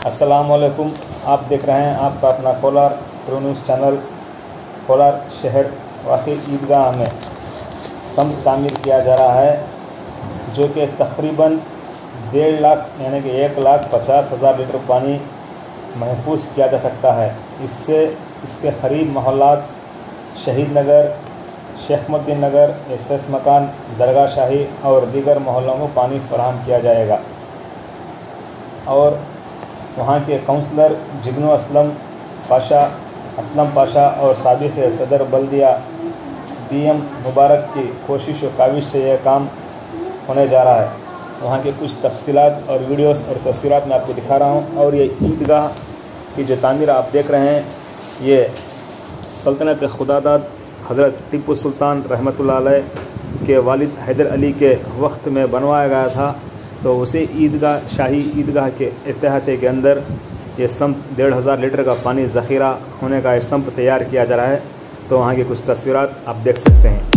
अस्सलामुअलैकुम। आप देख रहे हैं आपका अपना Kolar pro news channel. Kolar शहर वाक़ई ईदगाह में सम्प तामीर किया जा रहा है, जो कि तकरीबन 1.5 लाख यानी कि 1,50,000 लीटर पानी महफूज किया जा सकता है। इससे इसके करीब मोहल्लात शहीद नगर, शेखमुद्दीन नगर, SS मकान, दरगाह शाही और दीगर मोहल्लों को पानी फराहम किया जाएगा। और वहाँ के काउंसलर जिग्नो असलम पाशा और साबिक़ सदर बल्दिया BM मुबारक की कोशिश और काविश से यह काम होने जा रहा है। वहाँ के कुछ तफसीलात और वीडियोस और तस्वीरात मैं आपको दिखा रहा हूँ। और ये ईदगाह की जो तामीर आप देख रहे हैं, ये सल्तनत खुदादाद हज़रत टिप्पू सुल्तान रहमतुल्लाह अलैह के वालिद हैदर अली के वक्त में बनवाया गया था। तो उसे ईदगाह शाही ईदगाह के अहाते के अंदर ये सम्प 1,500 लीटर का पानी ज़ख़ीरा होने का ये सम्प तैयार किया जा रहा है। तो वहाँ की कुछ तस्वीरात आप देख सकते हैं।